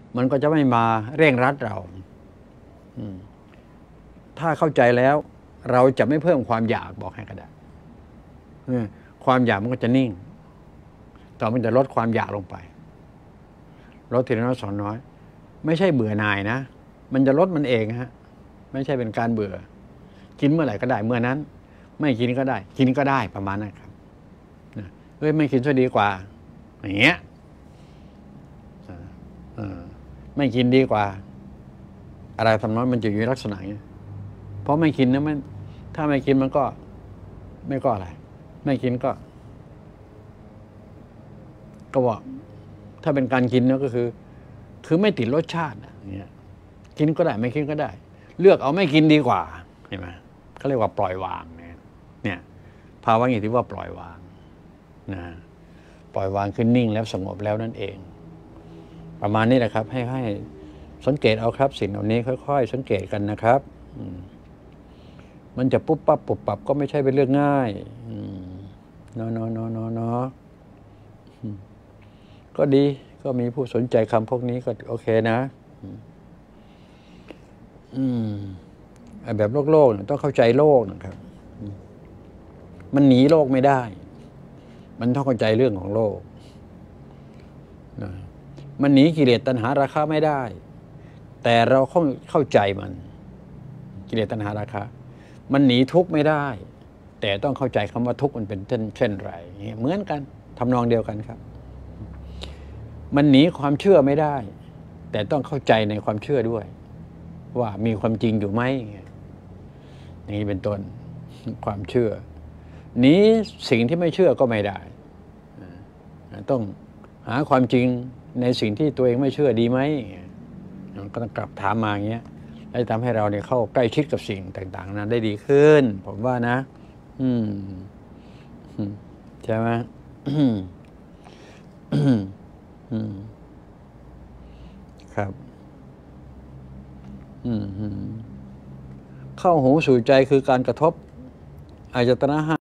มันก็จะไม่มาเร่งรัดเราถ้าเข้าใจแล้วเราจะไม่เพิ่มความอยากบอกให้ก็ได้ความอยากมันก็จะนิ่งต่อมันจะลดความอยากลงไปลดทีละน้อยสองน้อยไม่ใช่เบื่อหน่ายนะมันจะลดมันเองฮะไม่ใช่เป็นการเบื่อกินเมื่อไหร่ก็ได้เมื่อนั้นไม่กินก็ได้กินก็ได้ประมาณนั้นครับไม่กินจะดีกว่าอย่างเงี้ยไม่กินดีกว่าอะไรทำน้อยมันจะอยู่ในลักษณะอย่างนี้เพราะไม่กินนะมันถ้าไม่กินมันก็ไม่ก็อะไรไม่กินก็ว่าถ้าเป็นการกินก็คือไม่ติดรสชาติอย่างเงี้ยกินก็ได้ไม่กินก็ได้ เลือกเอาไม่กินดีกว่าเห็นไหมเขาเรียกว่าปล่อยวางเนี่ยภาวะอย่างที่ว่าปล่อยวางนะปล่อยวางคือนิ่งแล้วสงบแล้วนั่นเองประมาณนี้แหละครับให้สังเกตเอาครับสิ่งเหล่านี้ค่อยๆสังเกตกันนะครับมันจะปุ๊บปั๊บปุบปับก็ไม่ใช่เป็นเรื่องง่ายเนาะก็ดีก็มีผู้สนใจคำพวกนี้ก็โอเคนะแบบโลกต้องเข้าใจโลกนะครับมันหนีโลกไม่ได้มันต้องเข้าใจเรื่องของโลกมันหนีกิเลสตัณหาราคะไม่ได้แต่เราเข้าใจมันกิเลสตัณหาราคะมันหนีทุกข์ไม่ได้แต่ต้องเข้าใจคำว่าทุกข์มันเป็นเช่นไรเหมือนกันทำนองเดียวกันครับมันหนีความเชื่อไม่ได้แต่ต้องเข้าใจในความเชื่อด้วยว่ามีความจริงอยู่ไหมอย่างนี้เป็นต้นความเชื่อหนีสิ่งที่ไม่เชื่อก็ไม่ได้ต้องหาความจริงในสิ่งที่ตัวเองไม่เชื่อดีไหมก็ต้องกลับถามมาอย่างเงี้ยและทำให้เราเนี่ยเข้าใกล้ชิดกับสิ่งต่างๆนั้นได้ดีขึ้นผมว่านะใช่ไหมครับเข้าหูสู่ใจคือการกระทบอายตนะห้า